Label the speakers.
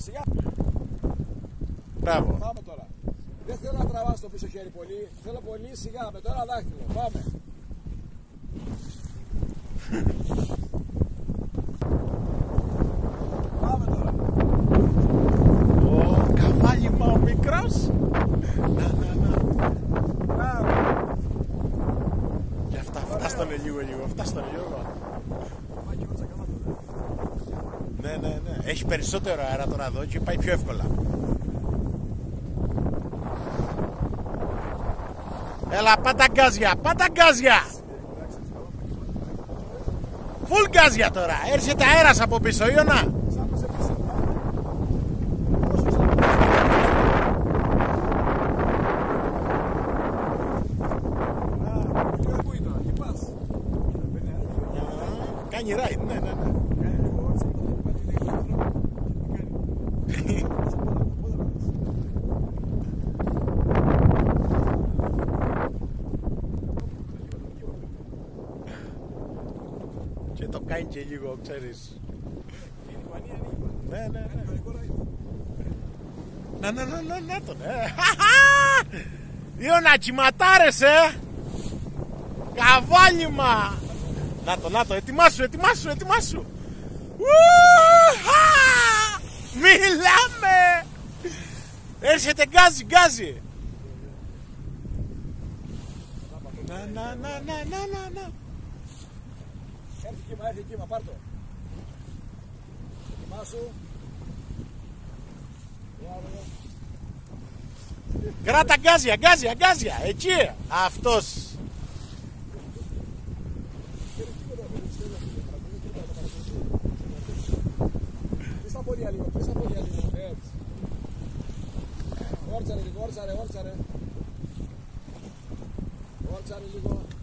Speaker 1: σιγά.
Speaker 2: Μπράβο.
Speaker 1: Πάμε τώρα. Δεν θέλω να τραβάς το πίσω χέρι πολύ. Θέλω πολύ σιγά με το ένα δάχτυλο. Πάμε. Πάμε τώρα.
Speaker 2: Ω, καβάλιμα ο μικρός. Να.
Speaker 1: Μπράβο.
Speaker 2: Και φτάστανε λίγο. Ναι. Έχει περισσότερο αέρα τώρα εδώ και πάει πιο εύκολα. Έλα, πάτα γκάζια. Φουλ γκάζια τώρα. Έρχεται αέρας από πίσω, Ιωνα. Κάνει ride, ναι. Και το κάνει και λίγο, ξέρεις. Ναι. Να τον, Ιωνα, τσιματάρες, καβάλιμα. Να το, ετοιμάσου. Μιλάμε. Έρχεται γκάζι. Να.
Speaker 1: Έρθει κύμα, πάρ' το. Ετοιμάσου.
Speaker 2: Κράτα γκάζια, εκεί, αυτός.
Speaker 1: Πες τα πόδια λίγο, έτσι. Όρτσαρε λίγο. Όρτσαρε λίγο.